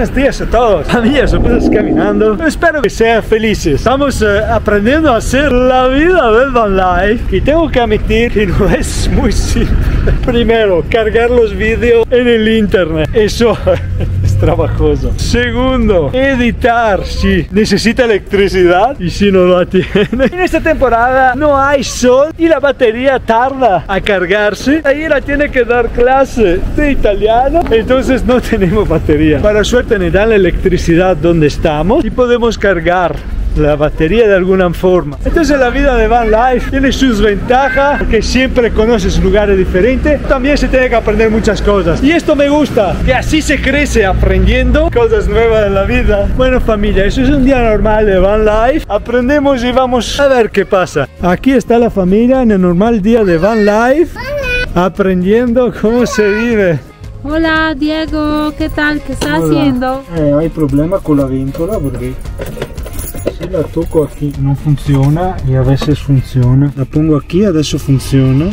buenos días a todos. Familias, empresas caminando. Espero que sean felices. Estamos aprendiendo a hacer la vida del van life. Y tengo que admitir que no es muy simple. Primero, cargar los vídeos en el internet. Eso es trabajoso. Segundo, editar. Si necesita electricidad y si no la tiene. En esta temporada no hay sol y la batería tarda a cargarse. Aira tiene que dar clase de italiano, entonces no tenemos batería. Para suerte nos dan la electricidad donde estamos y podemos cargar la batería de alguna forma. Entonces la vida de van life tiene sus ventajas, porque siempre conoces lugares diferentes. También se tiene que aprender muchas cosas y esto me gusta, que así se crece aprendiendo cosas nuevas en la vida. Bueno familia, eso es un día normal de van life. Aprendemos y vamos a ver qué pasa. Aquí está la familia en el normal día de van life, aprendiendo cómo se vive. Hola Diego, ¿qué tal? ¿Qué estás haciendo? Hay problema con la víntola porque si la toco aquí no funciona y a veces funciona. La pongo aquí, adesso funziona.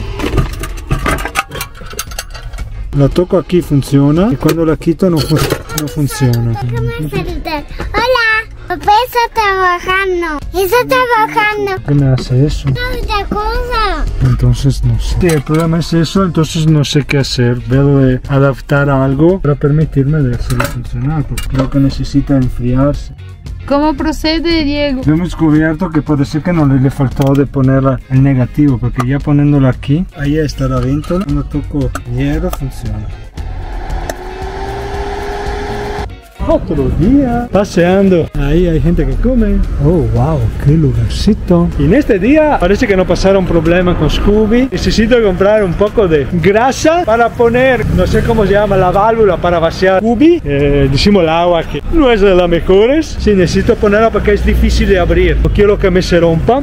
La toco aquí, funciona, y cuando la quito no funciona. Hola, papá está trabajando. Está trabajando. ¿Qué me hace eso? Otra cosa. Entonces no sé. Sí, el problema es eso, entonces no sé qué hacer. Debo de adaptar a algo para permitirme de hacerlo funcionar, porque creo que necesita enfriarse. ¿Cómo procede, Diego? Hemos descubierto que puede ser que no le faltó de poner el negativo, porque ya poniéndolo aquí, ahí está la víntola. Cuando toco hierro funciona. Otro día paseando, ahí hay gente que come. Oh wow, qué lugarcito. Y en este día parece que no pasaron problema con Scooby. Necesito comprar un poco de grasa para poner, no sé cómo se llama, la válvula para vaciar Scooby. Decimos el agua que no es de las mejores. Sí, necesito ponerla porque es difícil de abrir. No quiero que me se rompa.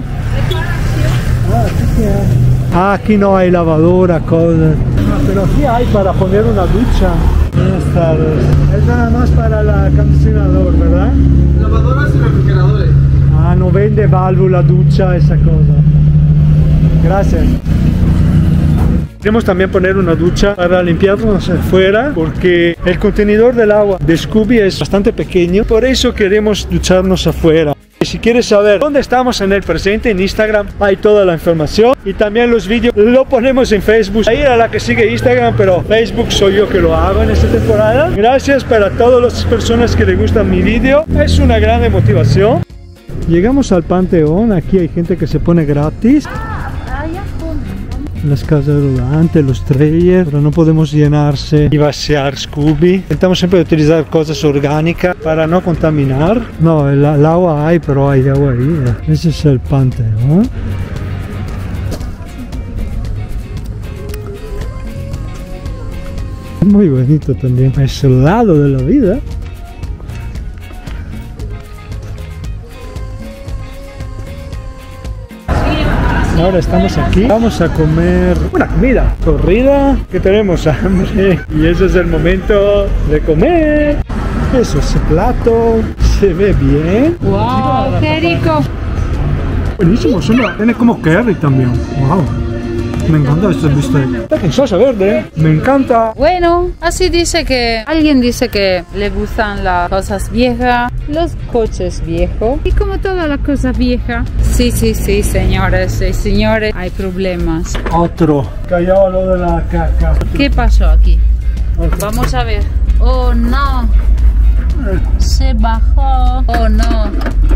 Aquí no hay lavadora, cosas. Pero aquí hay para poner una ducha. Buenas tardes. Es nada más para el acondicionador, ¿verdad? Lavadoras y refrigeradores. Ah, no vende válvula, ducha, esa cosa. Gracias. Queremos también poner una ducha para limpiarnos afuera, porque el contenedor del agua de Scooby es bastante pequeño, por eso queremos ducharnos afuera. Si quieres saber dónde estamos en el presente, en Instagram hay toda la información y también los vídeos lo ponemos en Facebook. Ahí era la que sigue Instagram, pero Facebook soy yo que lo hago en esta temporada. Gracias para todas las personas que les gustan mi vídeo, es una gran motivación. Llegamos al Panteón, aquí hay gente que se pone gratis. Las casas rodantes, los trailers, pero no podemos llenarse y vaciar Scooby. Intentamos siempre utilizar cosas orgánicas para no contaminar. No, el agua hay, pero hay agua ahí. Ese es el Panteón. Muy bonito también. Es el lado de la vida. Ahora estamos aquí, vamos a comer una comida corrida, que tenemos hambre y ese es el momento de comer. Eso, ese plato se ve bien. ¡Wow! ¡Qué rico! Buenísimo, tiene como curry también. ¡Wow! Me encanta este bistec. Está con salsa verde, me encanta. Bueno, así dice que alguien dice que le gustan las cosas viejas, los coches viejos y como toda la cosa vieja. Sí, señores y señores, hay problemas. Otro. Cayó lo de la caca. ¿Qué pasó aquí? Vamos a ver. Oh no. Se bajó. Oh no.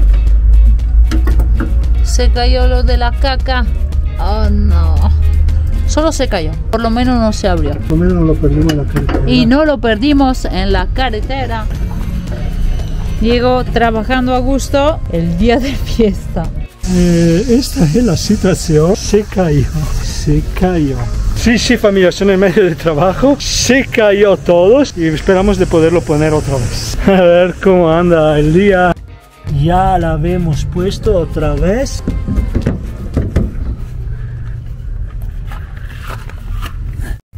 Se cayó lo de la caca. Oh no. Solo se cayó, por lo menos no se abrió. Por lo menos no lo perdimos en la carretera. Y no lo perdimos en la carretera. Diego trabajando a gusto el día de fiesta. Esta es la situación. Se cayó. Sí, familia, son en medio de trabajo. Se cayó todos y esperamos de poderlo poner otra vez. A ver cómo anda el día. Ya la habíamos puesto otra vez.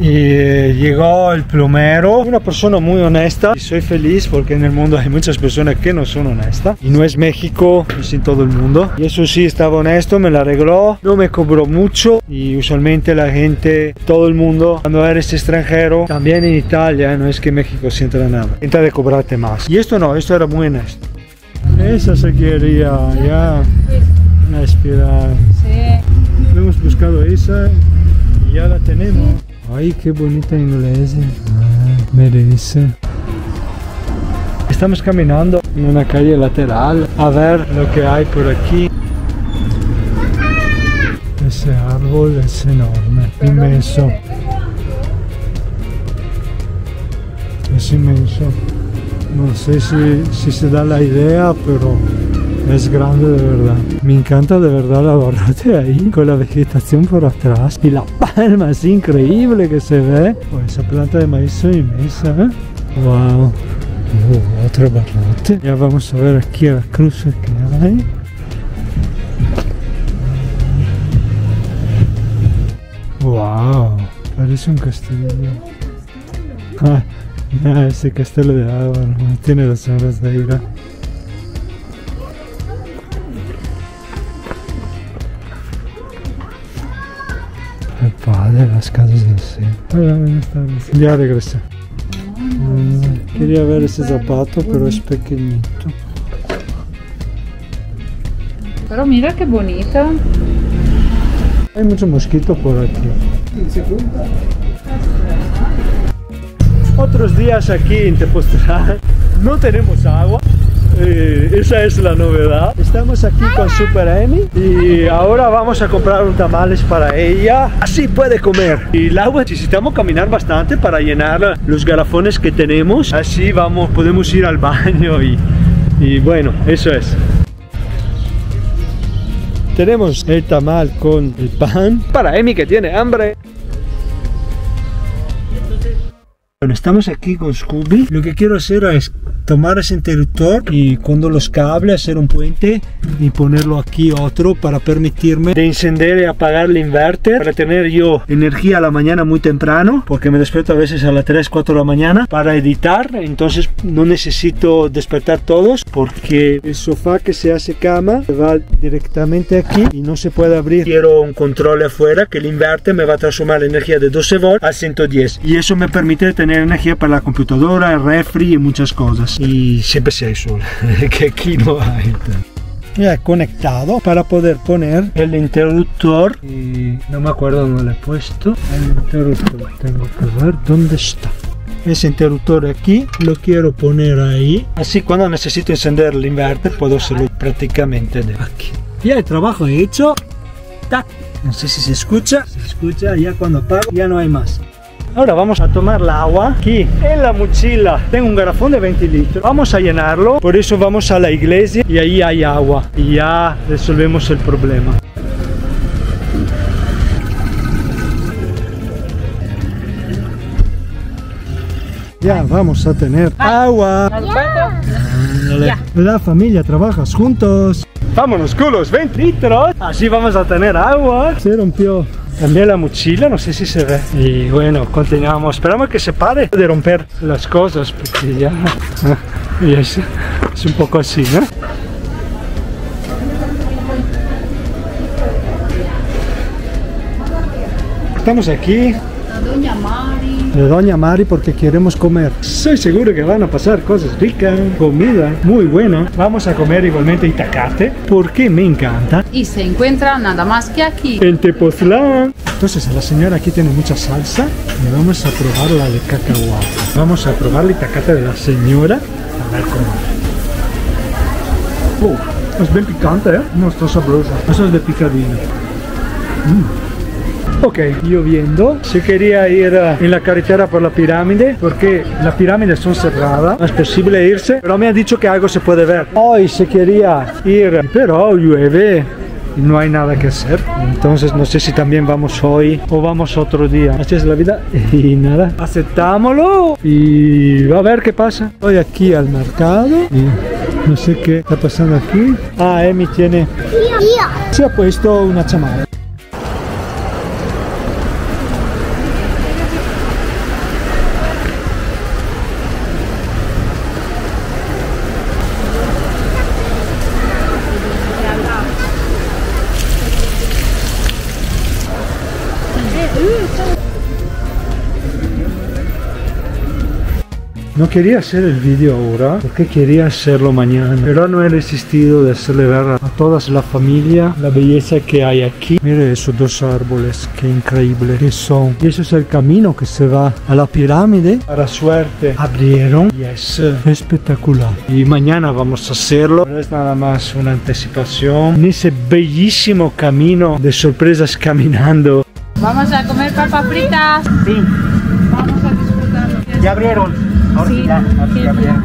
y llegó el plomero, una persona muy honesta, y soy feliz porque en el mundo hay muchas personas que no son honestas y no es México, es en todo el mundo, y eso sí, estaba honesto, me la arregló, no me cobró mucho, y usualmente la gente, todo el mundo, cuando eres extranjero, también en Italia, no es que México sienta nada, intenta de cobrarte más, y esto no, esto era muy honesto. Esa se quería ya una espiral. Sí. Hemos buscado esa y ya la tenemos. Ay, qué bonita inglesa. Merece. Estamos caminando en una calle lateral a ver lo que hay por aquí. Ese árbol es enorme, inmenso. Es inmenso. No sé si se da la idea, pero es grande de verdad. Me encanta de verdad la barrote ahí, con la vegetación por atrás. Y la palma es increíble que se ve. Oh, esa planta de maíz es inmensa, ¿eh? Wow. Otro barrote. Ya vamos a ver aquí a la cruz que hay. Wow. Parece un castillo. Ese castelo de agua, no tiene las horas de ira. El padre, las casas de así. Hola, buenas tardes. Ya regresé. Quería ver ese zapato, pero es pequeñito. Pero mira qué bonito. Hay mucho mosquito por aquí. Otros días aquí en Tepoztlán no tenemos agua. Esa es la novedad. Estamos aquí con Super Emi y ahora vamos a comprar un tamales para ella. Así puede comer. Y el agua necesitamos caminar bastante para llenar los garrafones que tenemos. Así podemos ir al baño y bueno, eso es. Tenemos el tamal con el pan para Emi que tiene hambre. Bueno, estamos aquí con Scooby. Lo que quiero hacer es tomar ese interruptor y cuando los cables hacer un puente y ponerlo aquí otro para permitirme de encender y apagar el inverter para tener yo energía a la mañana muy temprano, porque me despierto a veces a las 3, 4 de la mañana para editar, entonces no necesito despertar todos porque el sofá que se hace cama va directamente aquí y no se puede abrir. Quiero un control afuera que el inverter me va a transformar la energía de 12 volts a 110 y eso me permite tener energía para la computadora, el refri y muchas cosas. Y siempre si hay sol, que aquí no hay. Ya he conectado para poder poner el interruptor y no me acuerdo dónde lo he puesto. El interruptor, tengo que ver dónde está. Ese interruptor aquí lo quiero poner ahí, así cuando necesito encender el inverter puedo hacerlo prácticamente de aquí. Ya el trabajo hecho. ¡Tac! No sé si se escucha, ya cuando apago ya no hay más. Ahora vamos a tomar el agua. Aquí en la mochila tengo un garrafón de 20 litros. Vamos a llenarlo. Por eso vamos a la iglesia y ahí hay agua. Y ya resolvemos el problema. Ya vamos a tener agua. La familia trabajas juntos. Vámonos culos, 20 litros. Así vamos a tener agua. Se rompió también la mochila, no sé si se ve. Y bueno, continuamos. Esperamos que se pare de romper las cosas porque ya y es un poco así, ¿no? Estamos aquí. Doña Mari. De Doña Mari porque queremos comer. Soy seguro que van a pasar cosas ricas, comida muy buena. Vamos a comer igualmente itacate porque me encanta. Y se encuentra nada más que aquí. En Tepoztlán. Entonces la señora aquí tiene mucha salsa y vamos a probar la de cacahuate. Vamos a probar la itacate de la señora. A ver cómo. Es bien picante, ¿eh? No está sabrosa. Eso es de picadillo. Ok, lloviendo, se quería ir en la carretera por la pirámide porque las pirámides son cerradas, no es posible irse, pero me ha dicho que algo se puede ver. Hoy se quería ir, pero llueve y no hay nada que hacer, entonces no sé si también vamos hoy o vamos otro día. Así es la vida y nada, aceptámoslo y a ver qué pasa. Voy aquí al mercado y no sé qué está pasando aquí. Ah, Emi tiene... Se ha puesto una chamarra. No quería hacer el vídeo ahora porque quería hacerlo mañana, pero no he resistido de hacerle ver a toda la familia la belleza que hay aquí. Mire esos dos árboles, qué increíble que son. Y eso es el camino que se va a la pirámide. Para suerte abrieron y es espectacular. Y mañana vamos a hacerlo, pero es nada más una anticipación en ese bellísimo camino de sorpresas caminando. Vamos a comer papas fritas. Sí, Vamos a disfrutarlo. ya abrieron. Ahora sí, ya abrieron.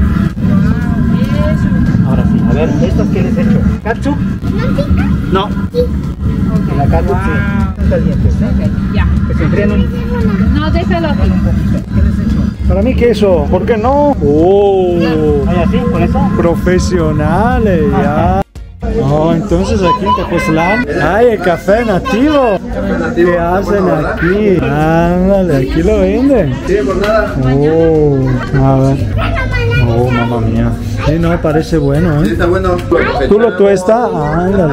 Ahora sí, a ver, ¿estos qué les he hecho? ¿Ketchup? No. La ketchup sí. Están calientes, ¿no? Ya. Que se enfríen No, déjalo aquí. ¿Qué les he hecho? Para mí queso, ¿por qué no? Oh, ¿hay así con eso? Profesionales, ya. Oh, entonces aquí en Tepoztlán hay el café nativo. ¿Qué hacen aquí? Ándale, aquí lo venden. Sí, por nada. Oh, a ver. Oh, mamá mía. Sí, no, parece bueno, Sí, ¿eh? está bueno. ¿Tú lo tuestas? Ándale.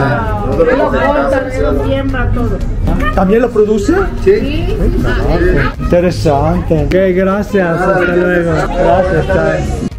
¿También lo produce? Sí. Interesante. Ok, gracias. Hasta luego. Gracias, chao.